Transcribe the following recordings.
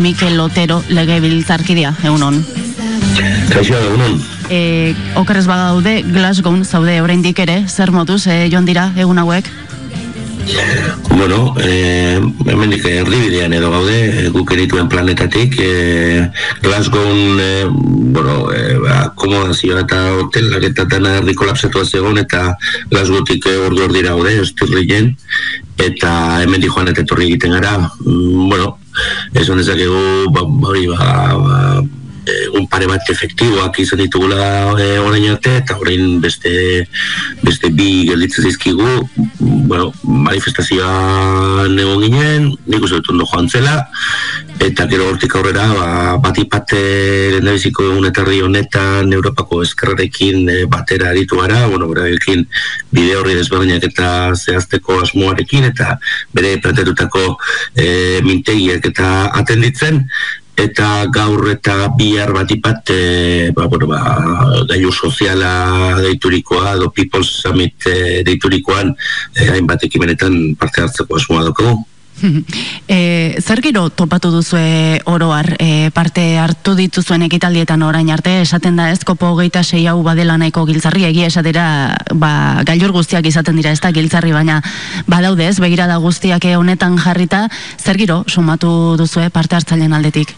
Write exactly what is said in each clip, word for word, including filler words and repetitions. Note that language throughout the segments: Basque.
Mikel Otero legebiltzarkidea, egunon. Kaixo, egunon. E, okerrez bagaude, Glasgown zaude oraindik ere, zer moduz, e, joan dira egun hauek? Bueno, eh, hemendik erdibidean edo gaude, guk erituen planetatik, eh, Glasgown, eh, bueno, eh, akomodazioa eta hotelak eta dana erdi kolapsatua zegoen, eta Glasgowtik eh, ordu ordira gaude, esturrien, eta hemendik joan eta etorri egiten gara, mm, bueno, ez honezakegu, ba, hori, ba, ba, un pare bat efektiboak izan ditugula e, orain arte, eta orain beste beste bi gelditzen zizkigu, bueno, manifestazioan egon ginen, nik uste dut ondo joan zela, eta gero hortik aurrera, ba, batipate lehendabiziko egun etarri honetan Europako ezkerrarekin e, batera aritu gara, bueno, berarekin bide horri desberdinak eta zehazteko asmoarekin, eta bere planteatutako e, mintegiak eta atenditzen, eta gaur eta bihar batipat e, ba, bueno, ba, gailu soziala deiturikoa, edo People's Summit e, deiturikoan e, hainbat ekimenetan parte hartzeko asmoa daukagu. E, zer gero topatu duzue oroar, e, parte hartu dituzuen ekitaldietan orain arte, esaten da ez, kopo hogeita sei hau badela nahiko giltzarri, egia esatera ba, gailur guztiak izaten dira ez da giltzarri, baina badaude ez, begirada guztiak honetan jarrita, zer gero sumatu duzue parte hartzaileen aldetik?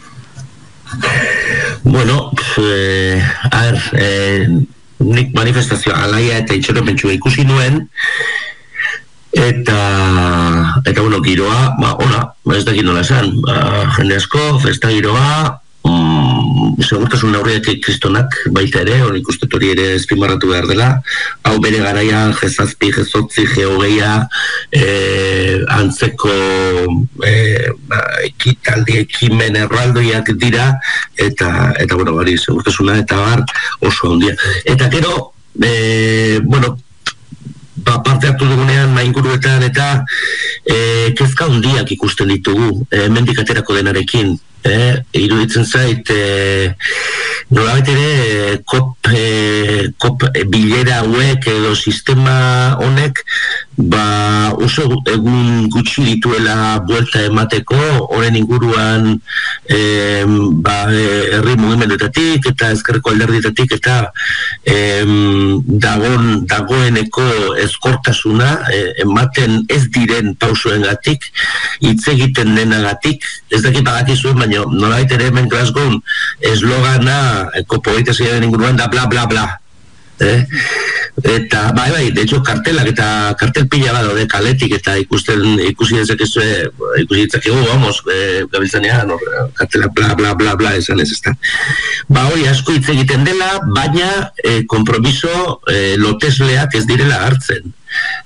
Bueno, eh, a ver, eh, nik manifestazioa alaia eta itxeropentsua ikusi nuen, eta eta bueno, giroa, ba, ona, ba, ez dakit nola esan, ba, jende asko, festa giroa, mm, segurtasun neurriak kristonak baita ere, hori ikustet hori ere espimarratu behar dela, hau bere garaian jezazpi, jezotzi, geogeia, eh, antzeko eh, ba, ekitaldi, ekimen erraldoiak dira, eta, eta bueno, bari, segurtasuna eta bar oso handia. Eta gero, eh, bueno, ba, parte hartu dugunean mainguruetan eta e, kezka handiak ikusten ditugu e, hemendik aterako denarekin, e, iruditzen zait e, nolabait ere kop, e, kop bilera hauek edo sistema honek ba oso egun gutxi dituela buelta emateko, horren inguruan e, ba, herri mugimenduetatik eta ezkerreko alderdietatik eta e, dagon, dagoeneko ezkortasuna e, ematen ez diren pausoengatik, hitz egiten denagatik, ez dakit badakizu, baina nolabait ere hemen Glasgow eslogana kopo hogeita seiaren inguruan da bla bla bla. Eh? Eta bai bai, de hecho kartelak eta kartel pila bat de kaletik eta ikusten ikusi dezakezu ikusi ditzakegu, vamos, eh, gabiltzanean kartelak bla bla bla bla esan ez ezta. Ba hori asko hitz egiten dela, baina eh, konpromiso eh, lotesleak ez direla hartzen.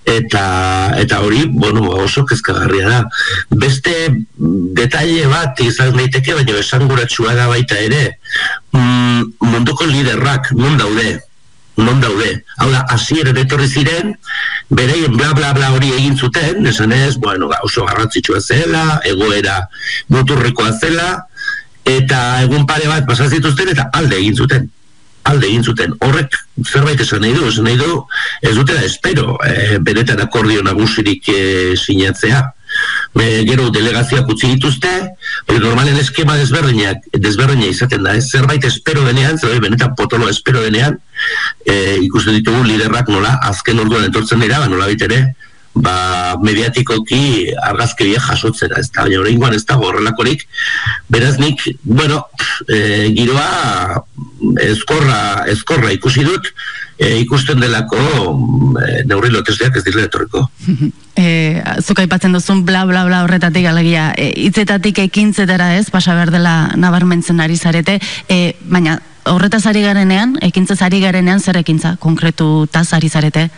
Eta eta hori, bueno, oso kezkagarria da. Beste detaile bat izan daiteke, baina esanguratsua da baita ere. Mm, munduko liderrak non daude? Non daude? Hau da, hasieran etorri ziren, bereien bla bla bla hori egin zuten, esan ez, bueno, oso garrantzitsua zela, egoera muturrikoa zela, eta egun pare bat pasazituzten eta alde egin zuten. alde egin zuten. Horrek zerbait esan nahi du, esan nahi du, ez dutela espero, e, benetan akordio nagusirik e, sinatzea. E, gero delegazioak utzi dituzte, hori normalen eskema desberdinak, desberdina izaten da, ez zerbait espero denean, zerbait benetan potolo espero denean, e, ikusten ditugu liderrak nola, azken orduan entortzen dira, ba, nola bitere, ba, mediatikoki argazkeria jasotzera, ez da, baina oraingoan ez dago horrelakorik, beraz nik, bueno, e, giroa ezkorra, ezkorra ikusi dut, e, ikusten delako e, neurri lotesleak ez direla etorriko. E, zuk aipatzen duzun bla bla bla horretatik alegia, e, hitzetatik ekintzetara ez, pasa behar dela nabarmentzen ari zarete, e, baina horretaz ari garenean, ekintzaz ari garenean zer ekintza, konkretu taz ari zarete?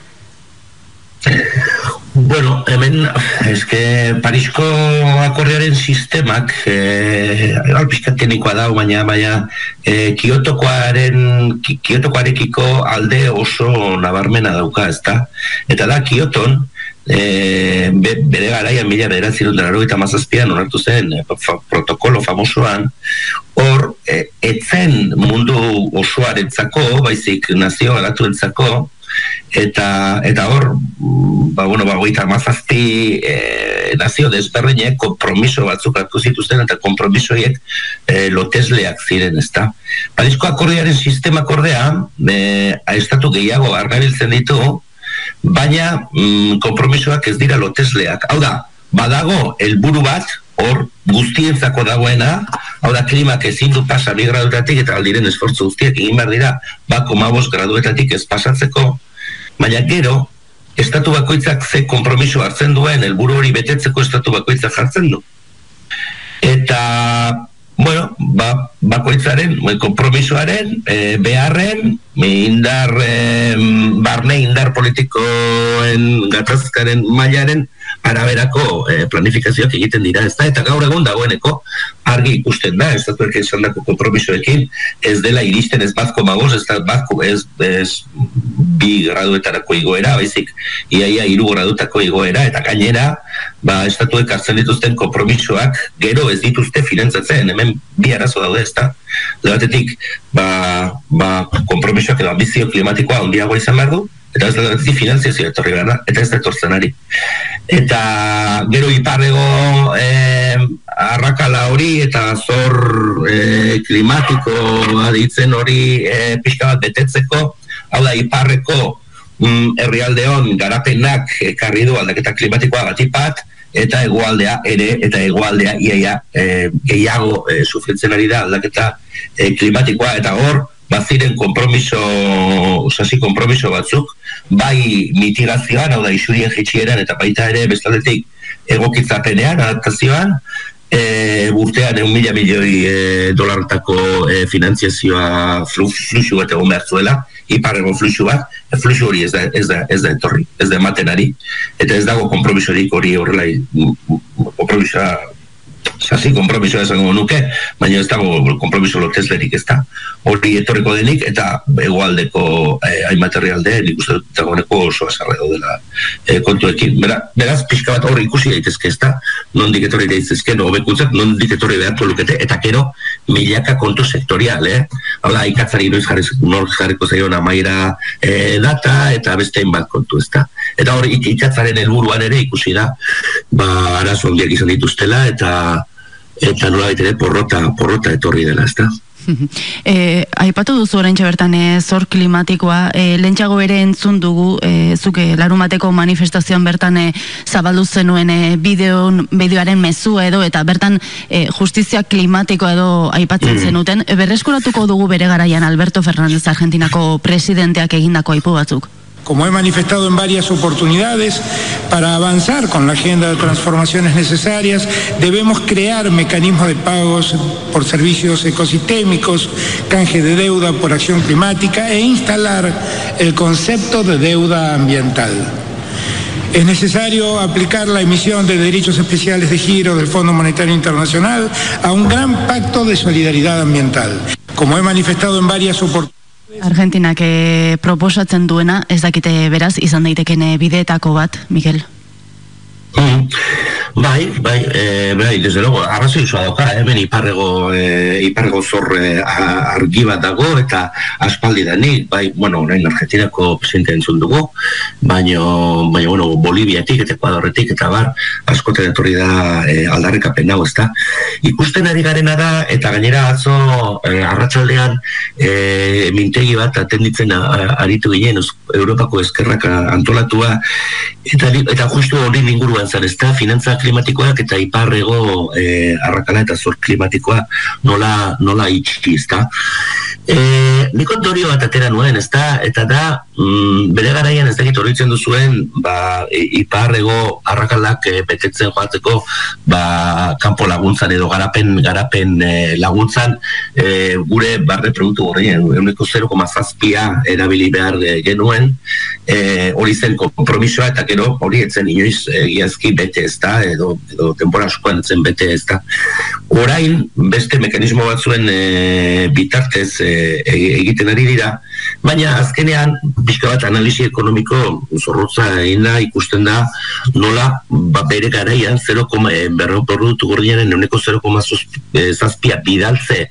Bueno, hemen, eske Parisko akordiaren sistemak eh, alpizkat teknikoa da, baina baina eh, Kiotokoaren Kiotokoarekiko alde oso nabarmena dauka, ezta? Eta da Kioton eh, be, bere garaian mila bederatziehun eta laurogeita hamazazpian onartu zen eh, fa, protokolo famosoan, hor eh, etzen mundu osoarentzako, baizik nazio garatuentzako eta eta hor, ba, bueno, ba, goita mazazpi e, nazio desberdinek kompromiso batzuk hartu zituzten, eta kompromisoiek e, lotesleak ziren, ezta. Parisko akordiaren sistema akordea, e, estatu gehiago argabiltzen ditu, baina mm, kompromisoak ez dira lotesleak. Hau da, badago helburu bat, hor guztientzako dagoena, hau da, klimak ezin du pasa bi graduetatik, eta aldiren esfortzu guztiak egin behar dira, bako mabos graduetatik ez pasatzeko, baina gero, estatu bakoitzak ze kompromiso hartzen duen, helburu hori betetzeko estatu bakoitzak jartzen du. Eta, bueno, ba, bakoitzaren, kompromisoaren, e, beharren, indar, e, barne indar politikoen gatazkaren mailaren araberako e, planifikazioak egiten dira, ez da, eta gaur egun dagoeneko argi ikusten da, estatuek esan dako kompromisoekin, ez dela iristen ez bat koma bost, ez da bat, ez, ez bi graduetarako igoera, baizik, iaia hiru graduetako igoera, eta gainera, ba, estatuek hartzen dituzten kompromisoak gero ez dituzte finantzatzen, hemen bi arazo daude, ez da, batetik, ba, ba, kompromisoak edo ambizio klimatikoa handiagoa izan behar du, eta ez da finanziazio etorri gara, eta ez da etortzen ari. Eta gero iparrego eh, arrakala hori eta zor eh, klimatiko aditzen hori eh, pixka bat betetzeko, hau da iparreko mm, herrialdeon garapenak ekarri du aldaketa klimatikoa gatipat, eta hegoaldea ere, eta hegoaldea iaia eh, gehiago eh, sufritzen ari da aldaketa eh, klimatikoa, eta hor baziren kompromiso, sasi kompromiso batzuk, bai mitigazioan, hau da isurien jitxieran, eta baita ere bestaldetik egokitzapenean, adaptazioan, e, urtean egun mila milioi e, dolartako e, finanziazioa fluxu bat egon behar zuela, iparrego fluxu bat, fluxu hori ez da, ez da, ez da etorri, ez da ematen ari, eta ez dago kompromisorik hori horrela, kompromisoa, sasi kompromisoa esango nuke, baina ez dago kompromiso loteslerik ez da. Hori etorriko denik, eta hegoaldeko eh, hainbat herrialde, nik uste dut dagoeneko oso azarre daudela eh, kontuekin. Bera, beraz, pixka bat hori ikusi daitezke ez da, nondik etorri daitezke, no, hobekuntzak, nondik etorri behartu lukete, eta gero milaka kontu sektorial, eh? Hala, ikatzari noiz jarriko zaion amaiera eh, data, eta beste hainbat kontu ez da. Eta hori ikatzaren helburuan ere ikusi da, ba, arazo handiak izan dituztela, eta eta nola baitere porrota, porrota etorri dela, ez da? E, aipatu duzu oraintxe bertan e, zor klimatikoa, e, lehentxago ere entzun dugu, e, zuke larumateko manifestazioan bertan e, zabaldu zenuen e, bideon, bideoaren mezua edo, eta bertan e, justizia klimatikoa edo aipatzen mm. zenuten, e, berreskuratuko dugu bere garaian Alberto Fernández Argentinako presidenteak egindako aipu batzuk. Como he manifestado en varias oportunidades, para avanzar con la agenda de transformaciones necesarias, debemos crear mecanismos de pagos por servicios ecosistémicos, canje de deuda por acción climática e instalar el concepto de deuda ambiental. Es necesario aplicar la emisión de derechos especiales de giro del Fondo Monetario Internacional a un gran pacto de solidaridad ambiental. Como he manifestado en varias oportunidades, Argentinak e, proposatzen duena, ez dakite beraz, izan daiteken bideetako bat, Mikel? Mm. Bai, bai, e, bai, desde luego, arrazoi usua dauka, hemen eh? iparrego, e, iparrego zor e, argi bat dago, eta aspaldi danik, bai, bueno, orain Argentinako presidente entzun dugu, baina, baina, bueno, Boliviatik eta Ekuadorretik eta bar, askoten etorri da e, aldarrikapen hau, ezta. Ikusten ari garena da, eta gainera atzo e, arratsaldean e, mintegi bat atenditzen a, aritu ginen, Europako eskerrak antolatua, eta, eta justu hori inguruan zan, ezta, finantza klimatikoak eta iparrego eh, arrakala eta zor klimatikoa nola, nola itxi, ezta. E, nik ondorio bat atera nuen, ezta, eta da, mm, bere garaian ez dakit horitzen duzuen, ba, iparrego arrakalak e, betetzen joatzeko, ba, kanpo laguntzan edo garapen, garapen e, laguntzan, e, gure barre produktu horrein, euneko zero koma zazpia erabili behar e, genuen, e, hori zen kompromisoa, eta gero hori etzen inoiz egiazki bete ez da, edo, edo tempora askoan etzen bete ez da. Orain, beste mekanismo batzuen e, bitartez e, egiten ari dira, baina azkenean pixka bat analisi ekonomiko zorrotza egin da, ikusten da nola ba, bere garaian zero koma berro produktu gordinaren euneko zero koma zazpia bidaltze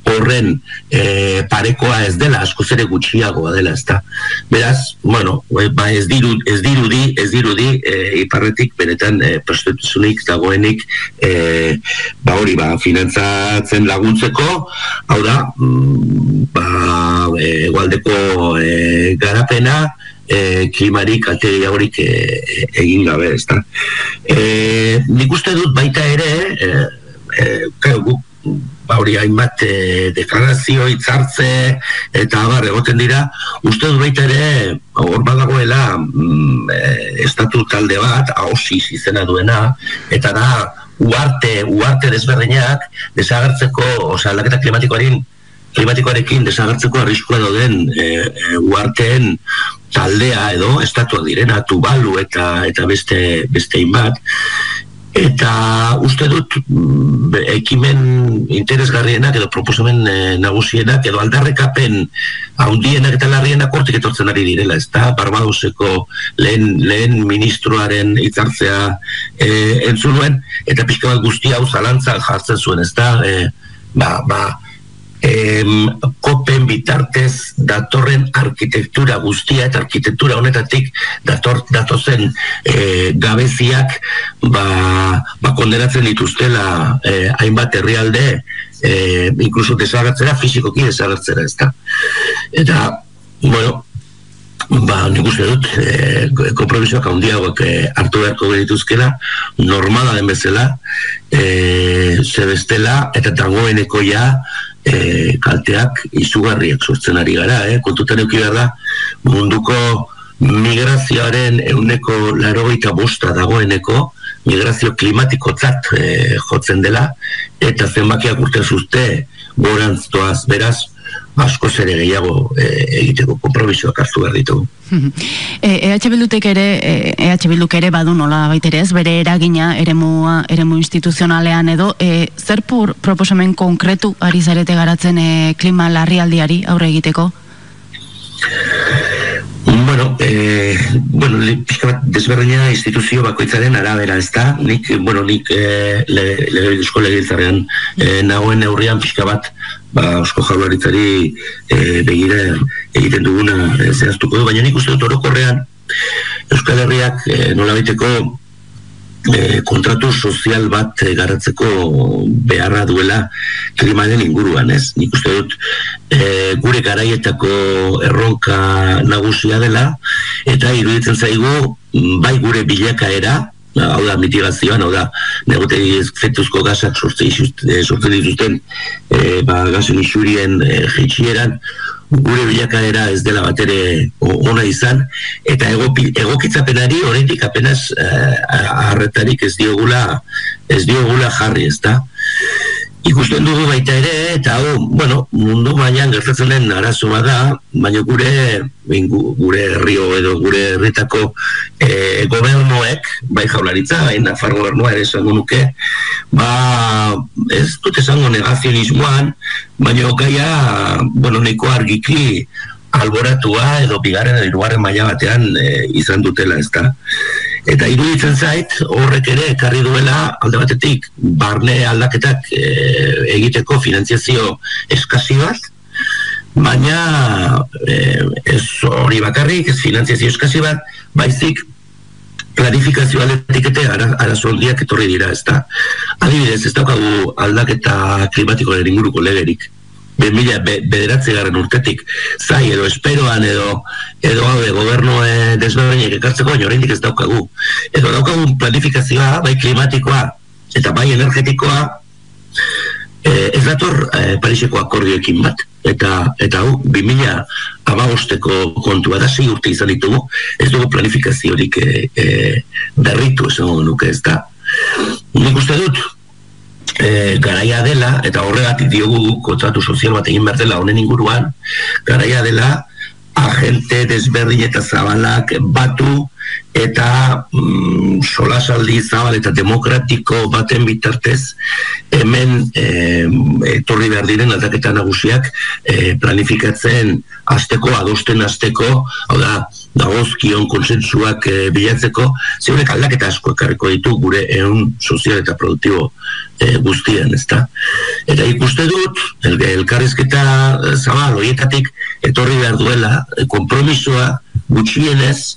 horren e, parekoa ez dela, askoz ere gutxiagoa dela, ez da. Beraz, bueno, ba ez dirudi, ez dirudi, ez dirudi e, iparretik benetan e, prestatuzunik dagoenik e, ba hori, ba, finantzatzen laguntzeko, hau da, ba, egualdeko e, garapena, E, klimarik kalte gehiagorik e, e, egin gabe, ez da. E, nik uste dut baita ere, e, e, guk, ba hori hainbat e, deklarazio, hitzartze, eta abar egoten dira, uste dut baita ere, hor badagoela, mm, e, estatu talde bat, haosis izena duena, eta da, uarte, uarte desberdinak, desagertzeko, osea, aldaketa klimatikoaren klimatikoarekin desagertzeko arriskua dauden e, e, uarteen taldea edo estatuak direna, Tuvalu eta eta beste beste inbat, eta uste dut mm, ekimen interesgarrienak edo proposamen e, nagusienak edo aldarrekapen handienak eta larrienak hortik etortzen ari direla, ez da, Barbadoseko lehen, lehen ministroaren hitzartzea e, entzuluen, eta pixka bat guzti hau zalantzan jartzen zuen, ez da, e, ba, ba, Em, kopen bitartez datorren arkitektura guztia eta arkitektura honetatik dator, datozen e, gabeziak ba, ba kondenatzen dituztela e, hainbat herrialde e, inkluso desagertzera, fizikoki desagertzera, ez da. Eta, bueno, ba, nik uste dut e, kompromisoak handiagoak e, hartu beharko genituzkela, normala den bezala, e, zebestela eta dagoeneko ja E, kalteak izugarriak sortzen ari gara, eh? Kontutan euki behar da, munduko migrazioaren ehuneko laurogeita bosta dagoeneko migrazio klimatikotzat e, jotzen dela, eta zenbakiak urte zuzte gorantz doaz, beraz, askoz ere gehiago e, egiteko konpromisoak hartu behar ditugu. E H Bildutek ere, E H Bilduk ere badu nola baitere ez, bere eragina eremua, eremu instituzionalean edo, e, zer pur proposamen konkretu ari zarete garatzen e, klima larrialdiari aurre egiteko? Bueno, eh, bueno, pixka bat desberdina instituzio bakoitzaren arabera, ez da? Nik, bueno, nik eh, le, le, esko legiltzarrean eh, nagoen neurrian pixka bat ba, Eusko Jaurlaritzari eh, begira egiten duguna eh, zehaztuko du, baina nik uste dut orokorrean Euskal Herriak eh, nolabaiteko E, kontratu sozial bat e, garatzeko beharra duela klimaren inguruan, ez? Nik uste dut e, gure garaietako erronka nagusia dela, eta iruditzen zaigu bai gure bilakaera, hau da mitigazioan, hau da negotegi efektuzko gasak sortzen dituzten e, ba, gasen isurien e, jitxieran, gure bilakaera ez dela batere ona izan, eta egokitzapenari oraindik apenas harretarik ez diogula ez diogula jarri, ez da. Ikusten dugu baita ere, eta hau, bueno, mundu mailan gertatzen den arazo bada, baina gure gure herrio edo gure herritako e, gobernuek, bai Jaurlaritza, bai Nafar gobernua ere esango nuke, ba, ez dut esango negazionismoan, baina gaia, bueno, nahiko argiki alboratua edo bigarren edo hirugarren maila batean e, izan dutela, ez da. Eta iruditzen zait, horrek ere ekarri duela alde batetik barne aldaketak e, egiteko finantziazio eskasi bat, baina e, ez hori bakarrik, ez finantziazio eskasi bat, baizik planifikazio aldetik eta arazo handiak etorri dira, ez da. Adibidez, ez daukagu aldaketa klimatikoaren inguruko legerik. Be mila bederatzigarren urtetik zai edo esperoan edo edo hau de gobernu e, desberdinak ekartzeko, baina oraindik ez daukagu. Edo daukagu planifikazioa, bai klimatikoa eta bai energetikoa, e, ez dator e, Pariseko akordioekin bat. Eta eta hau bi mila hamabosteko kontua da, sei urte izan ditugu, ez dugu planifikaziorik e, e, berritu esango nuke, ez da. Nik uste dut E, garaia dela, eta horregatik diogu kontratu sozial bat egin behar dela honen inguruan, garaia dela agente desberdin eta zabalak batu eta mm, solasaldi zabal eta demokratiko baten bitartez hemen e, etorri behar diren aldaketa nagusiak e, planifikatzen hasteko, adosten hasteko, hau da, dagozkion konsensuak e, bilatzeko, zeunek aldaketa asko ekarriko ditu gure ehun sozial eta produktibo e, guztien, ezta? Eta ikuste dut, el, elkarrizketa zabal horietatik etorri behar duela, e, konpromisoa gutxienez,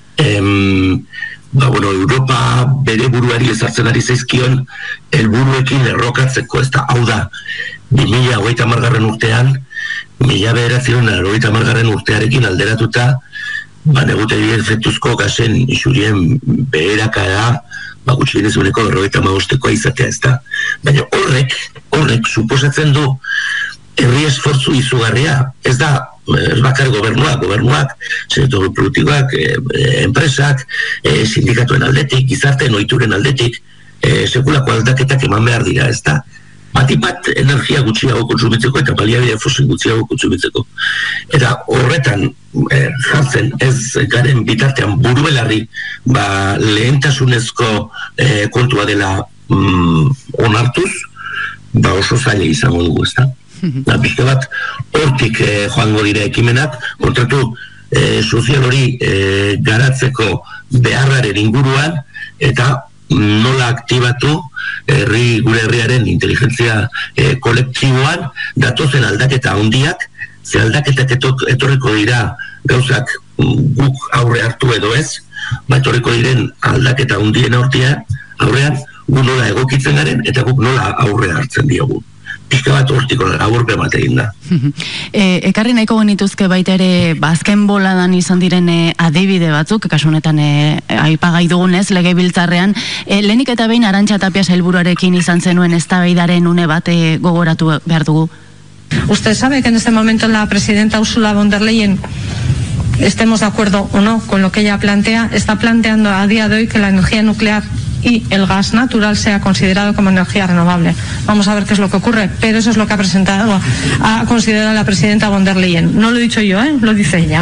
em, ba, bueno, Europa bere buruari ezartzen ari zaizkion helburuekin errokatzeko, ezta? Hau da, bi mila hogeita hamargarren urtean, mila bederatziehun eta laurogeita hamargarren urtearekin alderatuta, ba, negutegi efektuzko gasen isurien beherakada, ba, gutxienez uneko berrogeita hamabostekoa izatea, ezta? Baina horrek, horrek, suposatzen du herri esfortzu izugarria, ez da, ez bakar gobernuak, gobernuak, sektor produktiboak, e, e, enpresak, e, sindikatuen aldetik, gizarteen ohituren aldetik, e, sekulako aldaketak eman behar dira, ez da? Batipat energia gutxiago kontsumitzeko eta baliabide fosil gutxiago kontsumitzeko. Eta horretan e, jartzen ez garen bitartean burubelarri ba, lehentasunezko e, kontua dela mm, onartuz, ba oso zaila izango dugu, ez da? Da, pixka bat, hortik eh, joango dira ekimenak, kontratu eh, sozial hori eh, garatzeko beharraren inguruan, eta nola aktibatu herri, gure herriaren inteligentzia eh, kolektiboan, datozen aldaketa handiak, ze aldaketak etok, etorriko dira gauzak guk aurre hartu edo ez, ba etorriko diren aldaketa handien aurtea, aurrean gu nola egokitzen garen, eta guk nola aurre hartzen diogu. Pixka bat hortiko aburpe bat egin da. e, ekarri nahiko genituzke baita ere bazken boladan izan diren e, adibide batzuk, kasu honetan e, aipagai dugunez legebiltzarrean, e, lehenik eta behin Arantxa Tapia sailburuarekin izan zenuen eztabaidaren une bat e, gogoratu behar dugu. Usted sabe que en este momento la presidenta Ursula von der Leyen, estemos de acuerdo o no con lo que ella plantea, está planteando a día de hoy que la energía nuclear y el gas natural sea considerado como energía renovable. Vamos a ver qué es lo que ocurre, pero eso es lo que ha presentado, ha considerado la presidenta von der Leyen. No lo he dicho yo, ¿eh? Lo dice ella.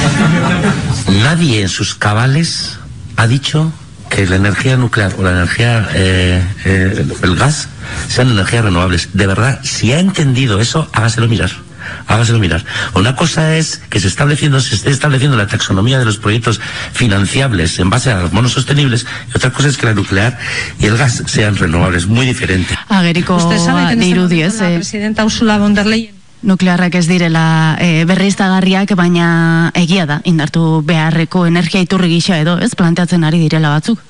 Nadie en sus cabales ha dicho que la energía nuclear o la energía, eh, eh, el gas, sean energías renovables. De verdad, si ha entendido eso, hágaselo mirar. Hágaselo mirar. Una cosa es que se estableciendo, se esté estableciendo la taxonomía de los proyectos financiables en base a los monos sostenibles, y otra cosa es que la nuclear y el gas sean renovables, muy diferente. Ageriko Usted sabe que en este dirudiez, momento la presidenta Ursula von der Leyen nuklearrak ez direla e, berriztagarriak, baina egia da, indartu beharreko energia iturri gisa edo, ez, planteatzen ari direla batzuk.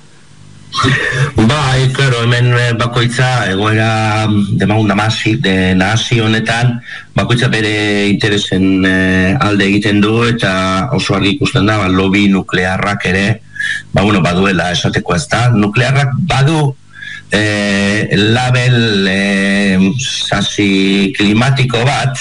Bai, claro, hemen bakoitza egoera demagun namasi, de nahasi honetan, bakoitza bere interesen eh, alde egiten du, eta oso argi ikusten da, ba, lobby nuklearrak ere, ba, bueno, baduela esateko, ez da, nuklearrak badu eh, label eh, sasi klimatiko bat,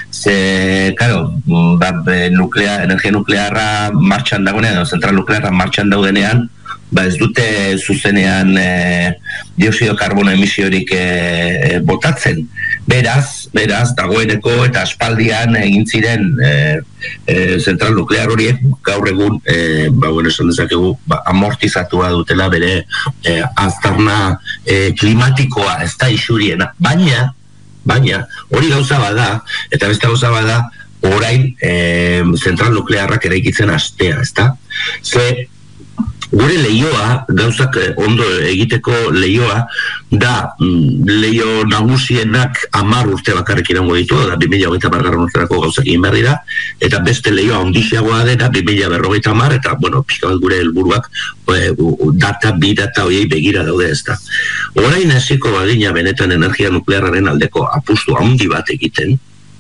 ze, claro, ba, nuklea, energia nuklearra martxan dagoenean, zentral nuklearra martxan daudenean, ba ez dute zuzenean e, dioxido karbono emisiorik e, botatzen. Beraz, beraz, dagoeneko eta aspaldian egin ziren e, e, zentral nuklear horiek gaur egun, e, ba, bueno, esan dezakegu, ba, amortizatua dutela bere e, aztarna e, klimatikoa, ez da isuriena. Baina, baina, hori gauza bada, eta beste gauza bada, orain e, zentral nuklearrak eraikitzen astea, ez da? Ze, gure leioa, gauzak ondo egiteko leioa, da leio nagusienak hamar urte bakarrik irango ditu, da bi mila hogeita hamargarren urterako gauzak egin behar dira, eta beste leioa ondixiagoa dena, bi mila berrogeita hamar, eta, bueno, pixka bat gure helburuak e, data, bi data horiei begira daude ez da. Orain hasiko bagina benetan energia nuklearraren aldeko apustu handi bat egiten,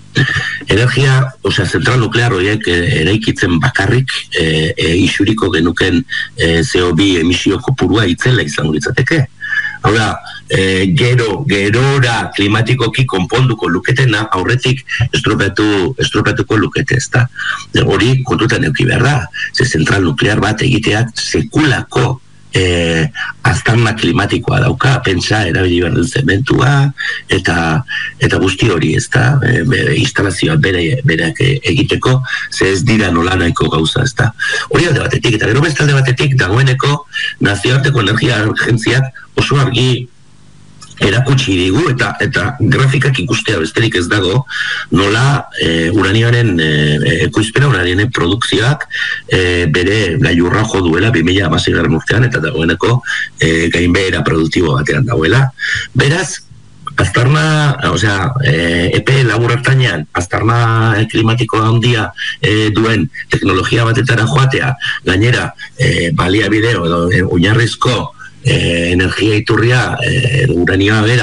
energia, osea, zentral nuklear horiek e, eraikitzen bakarrik e, e, isuriko genuken e, C O bi emisio kopurua itzela izango litzateke. Hau da, e, gero, gerora klimatikoki konponduko luketena aurretik estropeatu, estropeatuko lukete, ez da. Hori kontutan euki behar da, ze zentral nuklear bat egiteak sekulako E, aztarna klimatikoa dauka, pentsa erabili behar den zementua eta, eta guzti hori, ez da, e, instalazioa bere, bereak egiteko, ze ez dira nola nahiko gauza, ez da. Hori alde batetik, eta gero beste alde batetik dagoeneko nazioarteko energia agentziak oso argi erakutsi digu eta eta grafikak ikustea besterik ez dago nola e, uranioaren e, ekoizpena, uranioaren produkzioak e, bere gailurra jo duela bi mila hamaseigarrena urtean eta dagoeneko e, gainbehera produktibo batean dagoela. Beraz, aztarna, osea, e, epe labur ertainean, aztarna klimatiko handia e, duen teknologia batetara joatea, gainera e, baliabide edo e, oinarrizko Eh, energia iturria eh, uranioa bera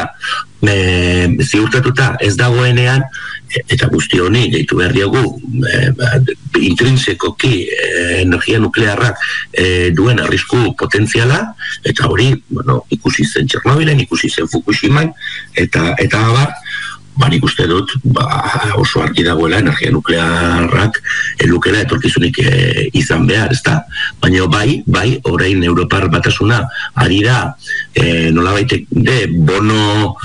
eh, ziurtatuta ez dagoenean eta guzti honi gehitu behar diogu eh, intrinsekoki eh, energia nuklearrak eh, duen arrisku potentziala eta hori bueno, ikusi zen Txernobilen, ikusi zen Fukushiman eta eta abar ba, nik uste dut ba, oso argi dagoela energia nuklearrak elukela etorkizunik e, izan behar, ezta? Baina bai, bai, orain Europar Batasuna ari da e, nolabait de bono,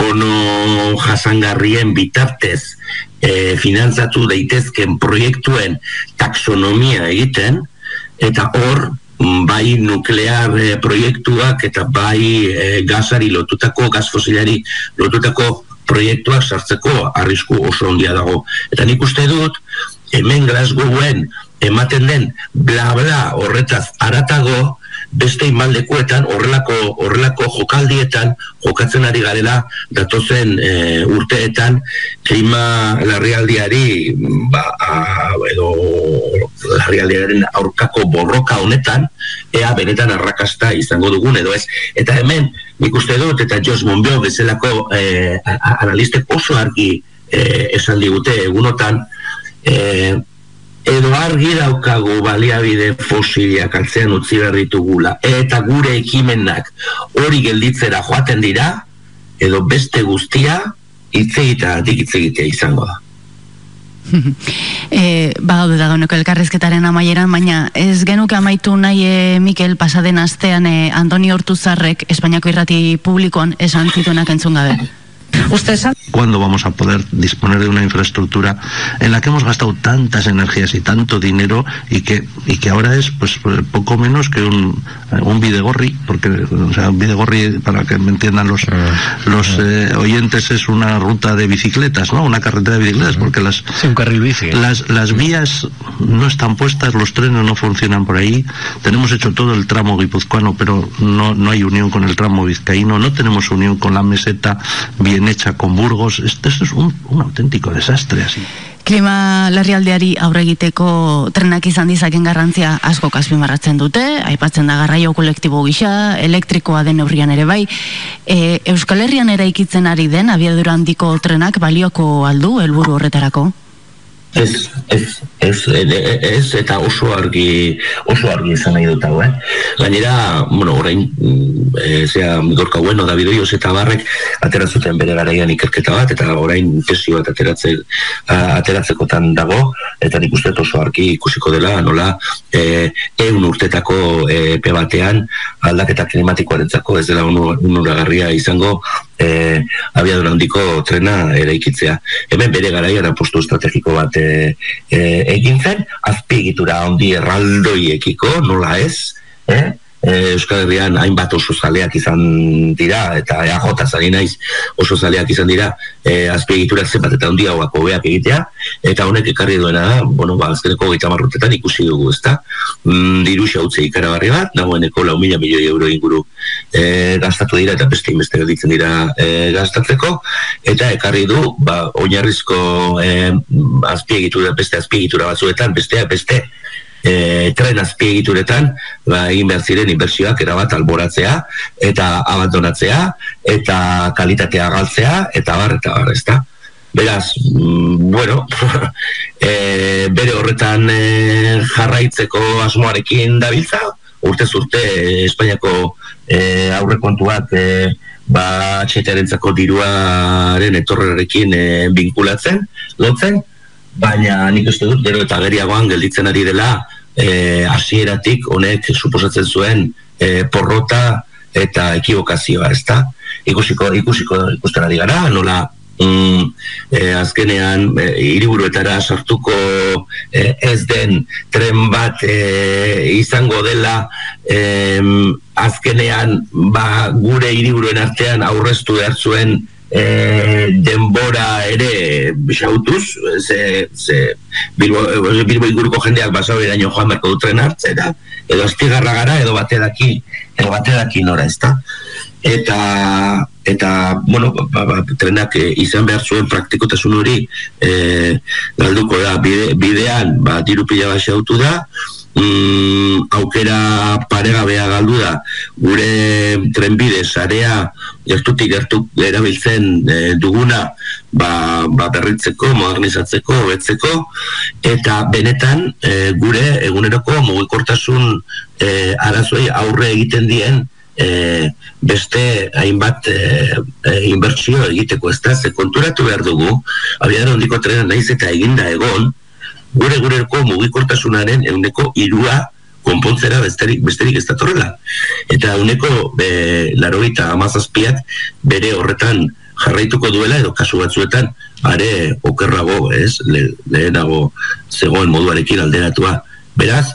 bono jasangarrien bitartez e, finantzatu daitezken proiektuen taksonomia egiten, eta hor bai nuklear e, proiektuak eta bai e, gazari lotutako, gaz fosilari lotutako proiektuak sartzeko arrisku oso handia dago. Eta nik uste dut, hemen Glasgowen ematen den bla bla horretaz aratago, beste inbaldekuetan horrelako, horrelako jokaldietan jokatzen ari garela datozen e, urteetan klima larrialdiari ba, a, edo larrialdiaren aurkako borroka honetan ea benetan arrakasta izango dugun edo ez. Eta hemen nik uste dut eta Josh Monbiot bezalako e, analistek oso argi e, esan digute egunotan e, edo argi daukagu baliabide fosiliak atzean utzi behar ditugula eta gure ekimenak hori gelditzera joaten dira edo beste guztia hitzegita hitzegitea izango da. e, Bagaude dagoeneko elkarrizketaren amaieran, baina ez genuke amaitu nahi e, Mikel, pasaden astean e, Antonio Ortuzarrek Espainiako irrati publikoan esan zituenak entzun gabe. Usted sabe ¿Cuándo vamos a poder disponer de una infraestructura en la que hemos gastado tantas energías y tanto dinero y que y que ahora es pues poco menos que un, un Bidegorri, porque o sea, un Bidegorri, para que me entiendan los los eh, oyentes, es una ruta de bicicletas, ¿no? Una carretera de bicicletas, porque las sí, un carril bici. Las las vías no están puestas, los trenes no funcionan por ahí. Tenemos hecho todo el tramo guipuzcoano, pero no no hay unión con el tramo vizcaíno, no tenemos unión con la meseta bien hecha con Burgos. Esto es un, un auténtico desastre así. Klima larrialdiari aurre egiteko trenak izan dizaken garrantzia asko azpimarratzen dute, aipatzen da garraio kolektibo gisa, elektrikoa den neurrian ere bai. E, Euskal Herrian eraikitzen ari den abiadura handiko trenak balioko aldu helburu horretarako? Ez, ez, ez, ez, eta oso argi, oso argi izan nahi dut hau, eh? Gainera, bueno, orain, e, zera, Gorka Bueno, David Oioz eta Barrek ateratzuten bere garaian ikerketa bat, eta orain tesio bat ateratze, ateratzekotan dago, eta nik uste oso argi ikusiko dela, nola, e, eun urtetako e, epe batean aldaketa klimatikoarentzako ez dela onuragarria izango e, abiadura handiko trena eraikitzea. Hemen bere garaian apostu estrategiko bat e, e, egin zen, azpiegitura handi erraldoiekiko, nola ez, eh? Euskal Herrian hainbat oso zaleak izan dira, eta E A J zari naiz oso zaleak izan dira, e, azpiegiturak zenbat eta handia hauak hobeak egitea, eta honek ekarri duena, bueno, ba, azkeneko hogeita hamar urtetan ikusi dugu, ezta? Mm, diru xautze ikaragarri bat, dagoeneko lau mila milioi euro inguru e, gastatu dira, eta beste inbeste gelditzen dira e, gastatzeko, eta ekarri du, ba, oinarrizko e, azpiegitura, beste azpiegitura batzuetan, besteak beste, E, tren azpiegituretan ba, egin behar ziren inbertsioak erabat alboratzea eta abandonatzea eta kalitatea galtzea eta bar, eta bar, ezta? Beraz, mm, bueno, e, bere horretan e, jarraitzeko asmoarekin dabiltza, urtez urte e, Espainiako e, aurrekontuak e, ba, atxetearentzako diruaren etorrerekin e, binkulatzen, lotzen, baina nik uste dut gero eta geriagoan gelditzen ari dela e, hasieratik honek suposatzen zuen e, porrota eta ekibokazioa, ezta? Ikusiko, ikusiko ikusten ari gara, nola mm, e, azkenean e, hiriburuetara sartuko e, ez den tren bat e, izango dela e, azkenean ba, gure hiriburuen artean aurreztu behar zuen E, denbora ere bisautuz, ze, ze Bilbo, Bilbo inguruko jendeak basau eraino joan berko du tren hartzera, edo astigarra gara, edo batedaki, edo batedaki nora, ezta? Eta, eta, bueno, ba, ba, trenak e, izan behar zuen praktikotasun hori e, galduko da, bide, bidean, ba, diru pila basautu da, Mm, aukera paregabea galdu da gure trenbide sarea gertutik gertu erabiltzen e, duguna ba, ba berritzeko, modernizatzeko, hobetzeko eta benetan e, gure eguneroko mugikortasun e, arazoei aurre egiten dien e, beste hainbat e, e, inbertsio egiteko, ez da, ze konturatu behar dugu abiadura handiko trena naiz eta eginda egon gure gureko mugikortasunaren euneko irua konpontzera besterik, besterik ez datorrela. Eta euneko larogeita hamazazpiak bere horretan jarraituko duela edo kasu batzuetan are okerrago, ez, Le, lehenago zegoen moduarekin alderatua. Beraz,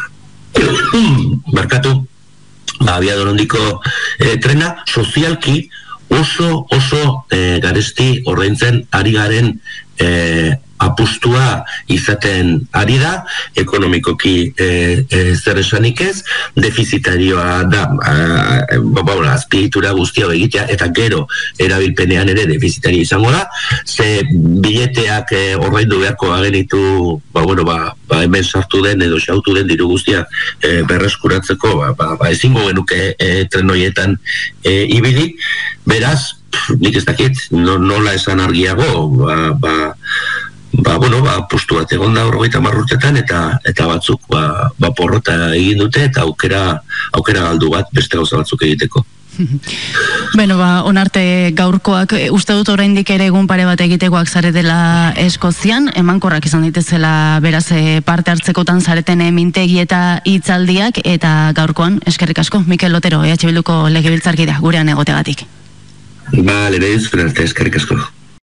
markatu, ba, abiadura handiko e, trena sozialki oso oso e, garesti ordaintzen ari garen e, apustua izaten ari da, ekonomikoki e, e, zer esanik ez, defizitarioa da, baina azpiegitura guztia egitea, eta gero erabilpenean ere defizitario izango da, ze bileteak e, ordaindu beharko agenitu, ba, bueno, ba, ba, hemen sartu den edo xautu den diru guztia e, berreskuratzeko, ba, ba, ba, ezingo genuke e, tren horietan e, ibili, beraz, nik ez dakit, no, nola esan argiago, ba, ba, ba, bueno, ba, postu bat egon da horregaita marrurtetan eta eta batzuk ba, ba porrota egin dute eta aukera, aukera galdu bat beste gauza batzuk egiteko. Beno, ba, onarte gaurkoak, uste dut oraindik ere egun pare bat egitekoak zaretela Eskozian, emankorrak izan ditezela beraz parte hartzekotan zareten mintegi eta hitzaldiak, eta gaurkoan, eskerrik asko, Mikel Otero, E H Bilduko legebiltzarkidea, gurean egotegatik. Ba, lere izan arte, eskerrik asko.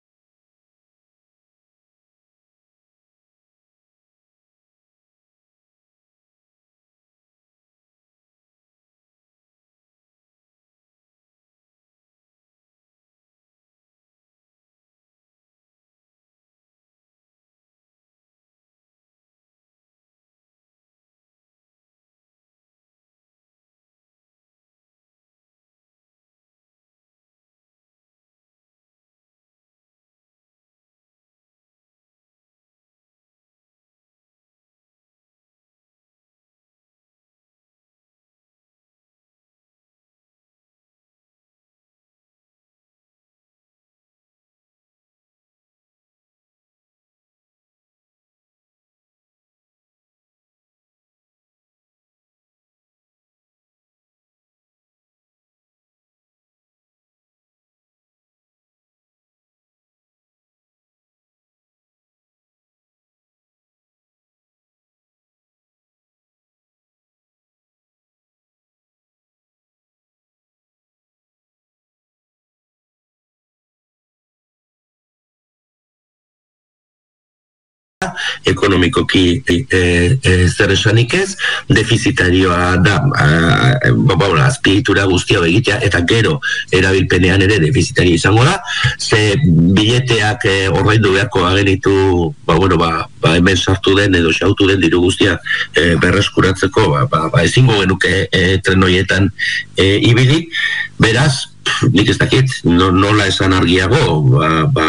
Ekonomikoki e, e, zer esanik ez, defizitarioa da, ba, ba, azpiegitura guztia egitea, eta gero erabilpenean ere defizitario izango da, ze bileteak e, ordaindu beharko agenitu, ba, bueno, ba, ba, hemen sartu den edo xautu den diru guztia e, berreskuratzeko, ba, ba, ba, ezingo genuke e, tren horietan e, ibili, beraz, nik ez dakit, no, nola esan argiago, ba, ba,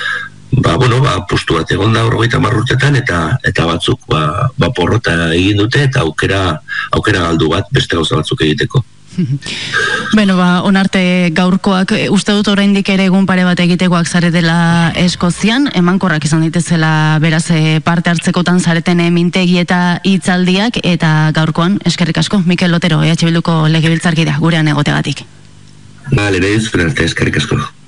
ba, bueno, ba, postu bat egon da horregaita marrurtetan eta eta batzuk ba, ba porrota egin dute eta aukera, aukera galdu bat beste gauza batzuk egiteko. Beno, ba, onarte gaurkoak, uste dut oraindik ere egun pare bat egitekoak zaretela Eskozian, emankorrak izan ditezela beraz parte hartzekotan zareten mintegi eta hitzaldiak, eta gaurkoan, eskerrik asko, Mikel Otero, E H Bilduko legebiltzarkidea, gurean egotegatik. Ba, lere izan arte, eskerrik asko.